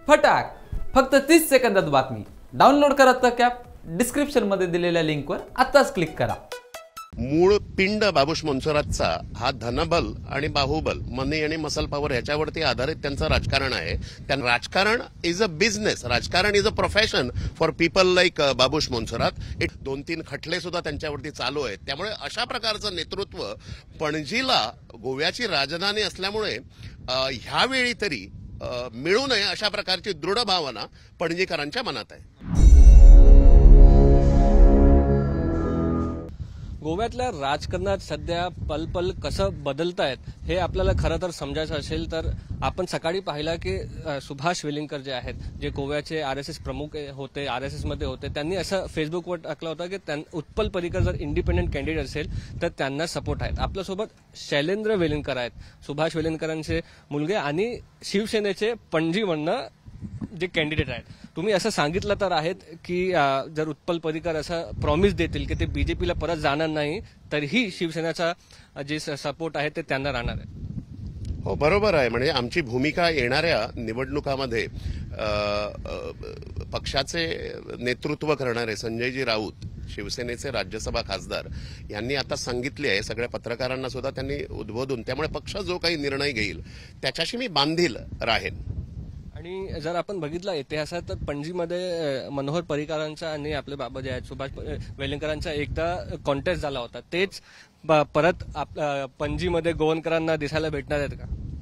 फटाक फक्त 30 सेकंदात बातमी डाउनलोड करा तक ॲप डिस्क्रिप्शन मध्ये दिलेल्या लिंकवर आताच क्लिक करा। मूळ पिंड बाबूश मोन्सरातचा हा धनबल आणि बाहुबल मनी आणि मसल पॉवर ह्याच्यावरती आधारित त्यांचं राजकारण आहे। त्या राजकारण इज अ बिझनेस, राजकारण is a profession for people like Babush Monserrate. 2-3 खटले सुद्धा त्यांच्यावरती चालू आहेत। त्यामुळे अशा प्रकारचं नेतृत्व पणजीला गोव्याची राजधानी असल्यामुळे ह्यावेळी तरी मिळू नये अशा प्रकारची दृढ भावना पणजीकरांच्या मनात आहे। गोव्यातल्या राजकारणात सध्या पलपल कसं बदलतायत हे आपल्याला खरं तर समजायचं असेल तर आपण सकाळी पाहिलं की सुभाष वेलिंगकर जे आहेत, जे गोव्याचे आरएसएस प्रमुख होते, आरएसएस मध्ये होते, त्यांनी असं फेसबुकवर टाकलं होतं की उत्पल परिकर जर इंडिपेंडेंट कॅन्डिडेट असेल तर त्यांना सपोर्ट आहेत। आपल्यासोबत शैलेंद्र वेलिंगकर आहेत, सुभाष वेलिंगकरांचे मुलगे आणि शिवसेनेचे पणजीमधनं जे कॅन्डिडेट आहेत। तुम्ही असं सांगितलं तर आहेत की जर उत्पल परिकर असं प्रॉमिस देतील की ते बीजेपीला परत जाणार नाही तरीही शिवसेनेचा जे सपोर्ट आहे ते त्यांना राहणार आहे। हो, बरोबर आहे। म्हणजे आमची भूमिका येणाऱ्या निवडणुकामध्ये पक्षाचे नेतृत्व करणारे संजयजी राऊत, शिवसेनेचे राज्यसभा खासदार यांनी आता सांगितले आहे सगळ्या पत्रकारांना सुद्धा त्यांनी उद्बोधून, त्यामुळे पक्ष जो काही निर्णय घेईल त्याच्याशी मी बांधील राहीन। आणि जर आपण बघितलं इतिहासात तर पणजीमध्ये मनोहर पर्रिकरांचा आणि आपले बाबा जे आहेत सुभाष वेलिंगकरांचा एकदा कॉन्टेस्ट झाला होता, तेच परत पणजीमध्ये गोवनकरांना दिसायला भेटणार आहेत का?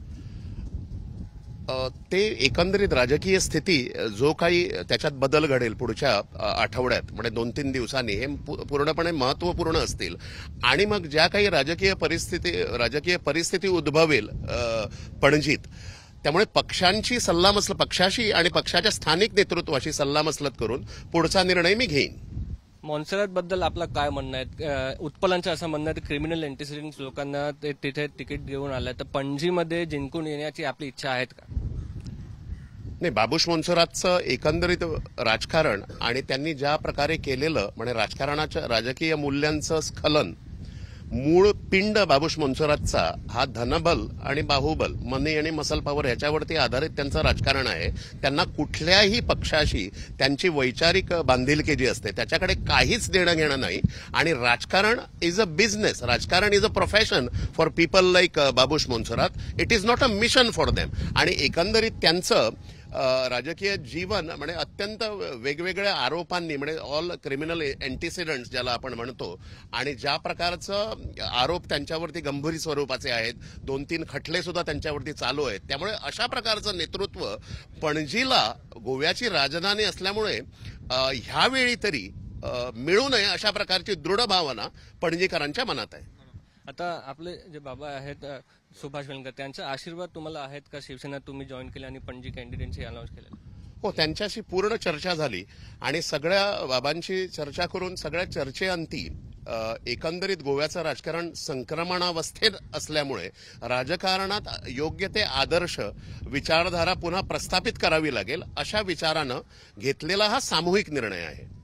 ते एकंदरीत राजकीय स्थिती जो काही त्याच्यात बदल घडेल पुढच्या आठवड्यात, म्हणजे 2-3 दिवसांनी, हे पूर्णपणे महत्वपूर्ण असतील। आणि मग ज्या काही राजकीय परिस्थिती उद्भवेल पणजीत, त्यामुळे पक्षाशी आणि पक्षाच्या स्थानिक नेतृत्वाशी सल्लामसलत करून पुढचा निर्णय मी घेईन। मोन्सरात बद्दल आपलं काय म्हणणं आहे? उत्पलांचं असं म्हणणं आहे की क्रिमिनल एंटीसिडेंट्स लोकांना ते तिथे तिकीट घेऊन आलंय, तर पणजीमध्ये जिंकून येण्याची आपली इच्छा आहेत का? नाही, बाबूश मोन्सरातचं एकंदरीत राजकारण आणि त्यांनी ज्या प्रकारे केलेलं, म्हणजे राजकारणाच्या राजकीय मूल्यांचं स्खलन, मूळ पिंड बाबूश मोन्सरातचा हा धनबल आणि बाहुबल मनी आणि मसल पॉवर ह्याच्यावरती आधारित त्यांचं राजकारण आहे। त्यांना कुठल्याही पक्षाशी त्यांची वैचारिक बांधिलकी जी असते त्याच्याकडे काहीच देणं घेणं नाही। आणि राजकारण इज अ बिझनेस, राजकारण is a profession for people like Babush Monserrate. It is not a mission for them. आणि एकंदरीत त्यांचं राजकीय जीवन म्हणजे अत्यंत वेगवेगळ्या आरोपांनी, म्हणजे ऑल क्रिमिनल एंटीसिडेंट्स ज्याला आपण म्हणतो, आणि ज्या प्रकारचं आरोप त्यांच्यावरती गंभीर स्वरूपाचे आहेत, 2-3 खटले सुद्धा त्यांच्यावरती चालू आहेत। त्यामुळे अशा प्रकारचं नेतृत्व पणजीला गोव्याची राजधानी असल्यामुळे ह्यावेळी तरी मिळू नये अशा प्रकारची दृढ भावना पणजीकरांच्या मनात आहे। आता आपले जे बाबा आहेत सुभाष वेलिंगकर, त्यांचा आशीर्वाद तुम्हाला आहेत का? शिवसेना तुम्ही जॉईन केली आणि पणजी कॅन्डिडेटची अनाऊन्स केलं? हो, त्यांच्याशी पूर्ण चर्चा झाली आणि सगळ्या बाबांची चर्चा करून सगळ्या चर्चेअंती एकंदरीत गोव्याचं राजकारण संक्रमणावस्थेत असल्यामुळे राजकारणात योग्य ते आदर्श विचारधारा पुन्हा प्रस्थापित करावी लागेल अशा विचारानं घेतलेला हा सामूहिक निर्णय आहे।